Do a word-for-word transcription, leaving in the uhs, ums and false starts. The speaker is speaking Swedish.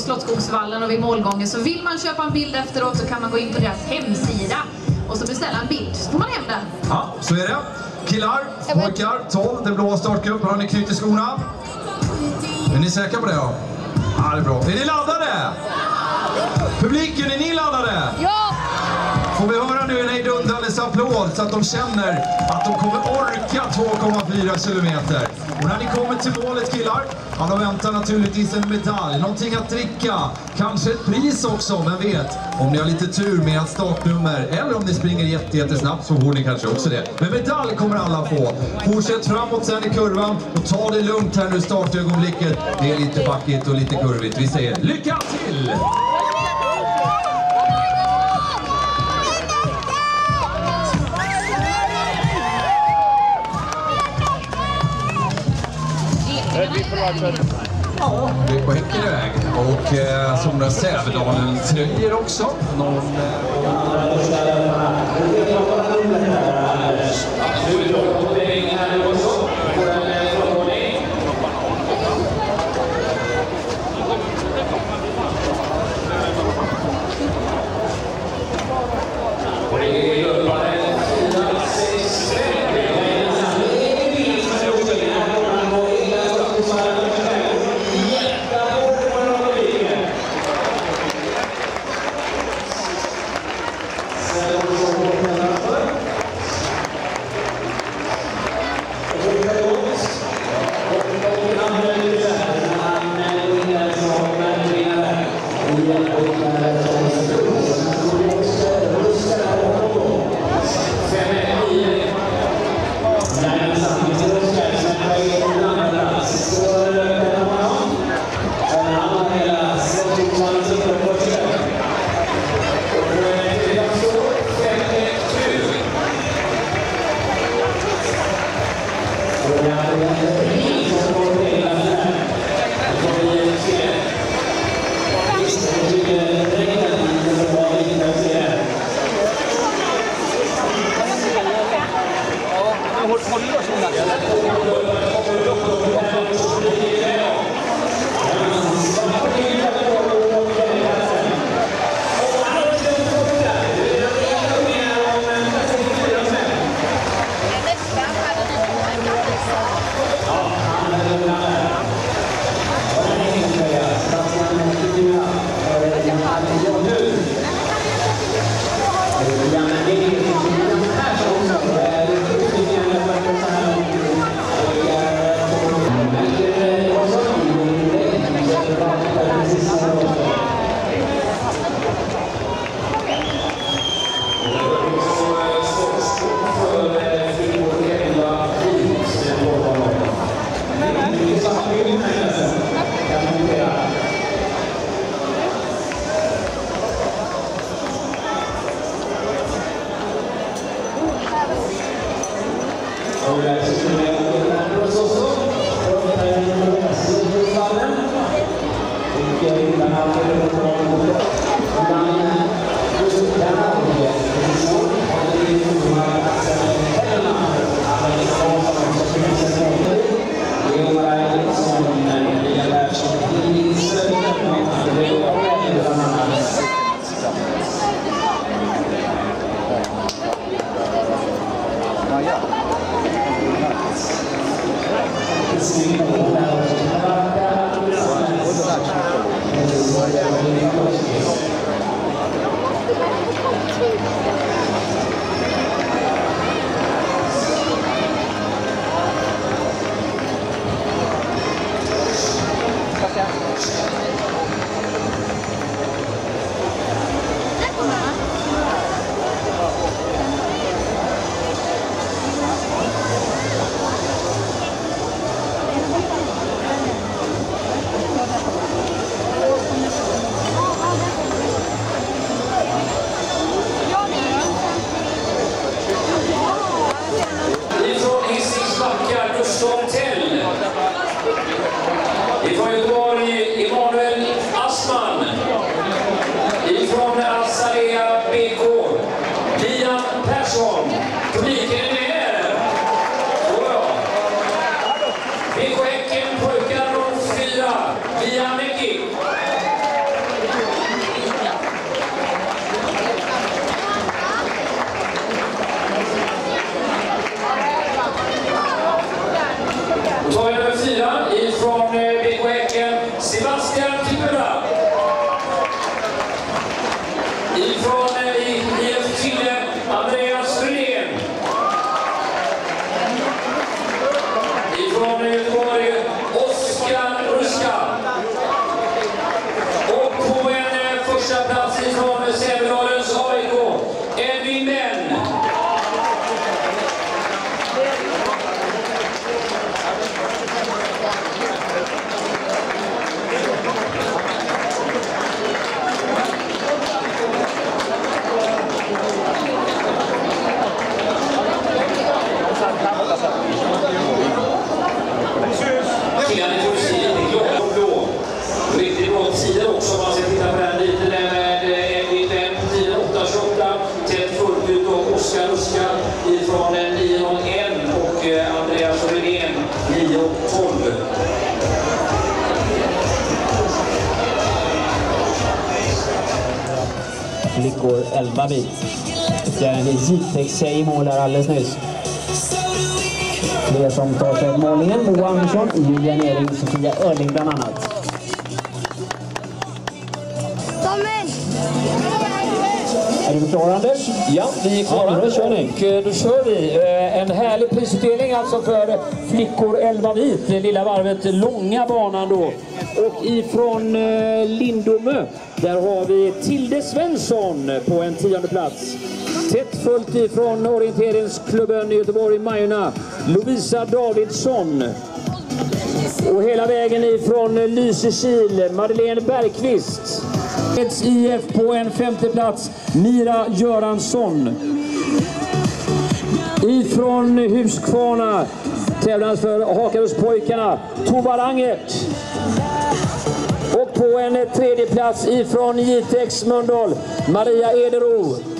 Slottsskogsvallen och vid målgången. Så vill man köpa en bild efteråt så kan man gå in på deras hemsida och så beställa en bild. Så får man hem den. Ja, så är det. Killar, pojkar, tolv, den blåa startgruppen. Har ni knutit skorna? Är ni säkra på det då? Ja, det är bra. Är ni laddade? Publiken, är ni laddade? Ja! Får vi höra nu en hejdundandes applåd så att de känner att de kommer orka två komma fyra kilometer. Och när ni kommer till målet, killar, ja, då väntar naturligtvis en medalj, någonting att dricka, kanske ett pris också, men vet, om ni har lite tur med ett startnummer eller om ni springer jätte, jättesnabbt så får ni kanske också det. Men medalj kommer alla få. Fortsätt framåt sen i kurvan och ta det lugnt här nu startögonblicket. Det är lite backigt och lite kurvigt. Vi säger lycka till! Ja, det skickar iväg. Och eh, Sona Sävedalen tröjer också. Någon... Eh... Thank you. män. Killarna i Turkiet är glada och blå. Riktigt bra tider också om man ska titta på den lite där med en fem, tio, åtta, tjugoåtta, tätt fullt ut och Oskar Oskar ifrån nio noll ett och Andreas Rydén nio tolv. Flickor elva bit. Ytterligare en Jitex-tjej i mål här alldeles nyss. Det som tar sig målningen, Moa Andersson, Julia Nering, Sofia Öhrling bland annat. Är du klar, Anders? Ja, vi är klara. Ja, då kör ni. Och då kör vi. En härlig prisutdelning alltså för flickor elva vit. Lilla varvet, långa banan då. Och ifrån Lindomö, där har vi Tilde Svensson på en tionde plats. Tätt följt ifrån orienteringsklubben i Göteborg, Majorna, Lovisa Davidsson. Och hela vägen ifrån Lysekil, Madeleine Bergqvist. I F på en femte plats, Mira Göransson. Ifrån Huskvarna, tävlans för Hakaruspojkarna, Tova Langert. Och på en tredje plats ifrån Jitex Mölndal, Maria Edero.